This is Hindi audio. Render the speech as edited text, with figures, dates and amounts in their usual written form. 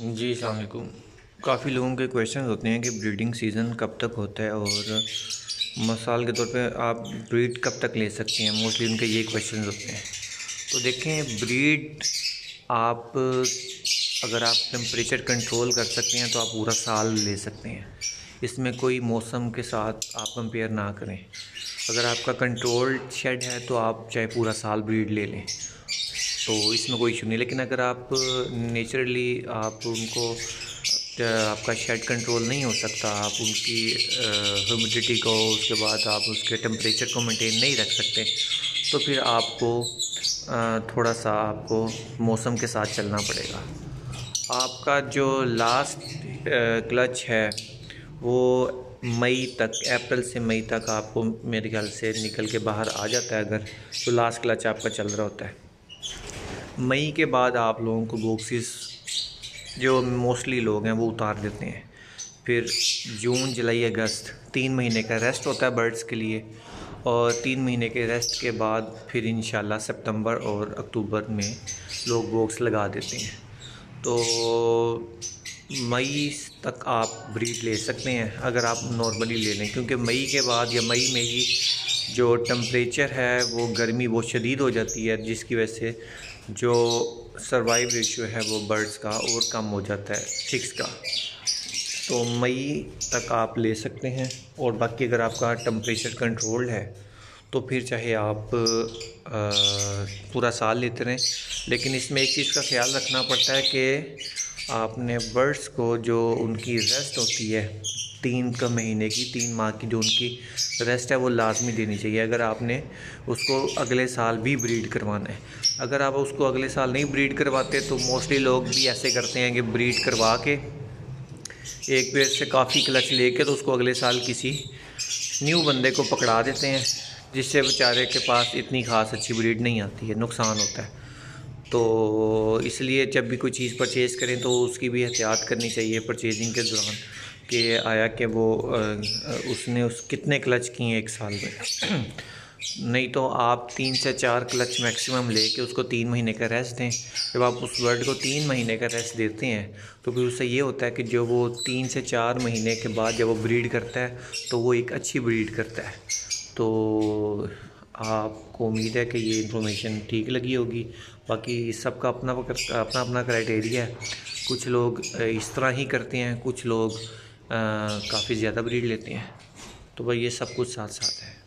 जी अस्सलाम वालेकुम। काफ़ी लोगों के क्वेश्चन होते हैं कि ब्रीडिंग सीज़न कब तक होता है और मिसाल के तौर पे आप ब्रीड कब तक ले सकते हैं। मोस्टली उनके ये क्वेश्चन होते हैं। तो देखें, ब्रीड आप अगर आप टेम्परेचर कंट्रोल कर सकते हैं तो आप पूरा साल ले सकते हैं। इसमें कोई मौसम के साथ आप कंपेयर ना करें। अगर आपका कंट्रोल्ड शेड है तो आप चाहे पूरा साल ब्रीड ले लें, तो इसमें कोई इशू नहीं। लेकिन अगर आप नेचुरली आप उनको आपका शेड कंट्रोल नहीं हो सकता, आप उनकी ह्यूमिडिटी को, उसके बाद आप उसके टेम्परेचर को मेंटेन नहीं रख सकते, तो फिर आपको थोड़ा सा आपको मौसम के साथ चलना पड़ेगा। आपका जो लास्ट क्लच है वो मई तक, अप्रैल से मई तक आपको मेरे ख्याल से निकल के बाहर आ जाता है, अगर तो लास्ट क्लच आपका चल रहा होता है। मई के बाद आप लोगों को बॉक्सेस, जो मोस्टली लोग हैं वो उतार देते हैं। फिर जून जुलाई अगस्त 3 महीने का रेस्ट होता है बर्ड्स के लिए, और 3 महीने के रेस्ट के बाद फिर इंशाल्लाह सितंबर और अक्टूबर में लोग बॉक्स लगा देते हैं। तो मई तक आप ब्रीड ले सकते हैं अगर आप नॉर्मली ले लें, क्योंकि मई के बाद या मई में ही जो टेम्परेचर है वो गर्मी बहुत शदीद हो जाती है, जिसकी वजह से जो सर्वाइव रेशियो है वो बर्ड्स का और कम हो जाता है, चिक्स का। तो मई तक आप ले सकते हैं। और बाकी अगर आपका टेम्परेचर कंट्रोल्ड है तो फिर चाहे आप पूरा साल लेते रहें। लेकिन इसमें एक चीज़ का ख्याल रखना पड़ता है कि आपने बर्ड्स को जो उनकी रेस्ट होती है 3 महीने की, 3 माह की जो उनकी रेस्ट है वो लाजमी देनी चाहिए, अगर आपने उसको अगले साल भी ब्रीड करवाना है। अगर आप उसको अगले साल नहीं ब्रीड करवाते तो मोस्टली लोग भी ऐसे करते हैं कि ब्रीड करवा के एक पेड़ से काफ़ी क्लच लेके तो उसको अगले साल किसी न्यू बंदे को पकड़ा देते हैं, जिससे बेचारे के पास इतनी ख़ास अच्छी ब्रीड नहीं आती है, नुकसान होता है। तो इसलिए जब भी कोई चीज़ परचेज़ करें तो उसकी भी एहतियात करनी चाहिए परचेजिंग के दौरान, कि आया कि वो उसने कितने क्लच किए हैं एक साल में। नहीं तो आप 3 से 4 क्लच मैक्सिमम लेके उसको 3 महीने का रेस्ट दें। जब आप उस बर्ड को 3 महीने का रेस्ट देते हैं तो फिर उससे ये होता है कि जो वो 3 से 4 महीने के बाद जब वो ब्रीड करता है तो वो एक अच्छी ब्रीड करता है। तो आपको उम्मीद है कि ये इन्फॉर्मेशन ठीक लगी होगी। बाकी सबका अपना अपना अपना क्राइटेरिया है। कुछ लोग इस तरह ही करते हैं, कुछ लोग काफ़ी ज़्यादा ब्रीड लेते हैं। तो भाई ये सब कुछ साथ साथ है।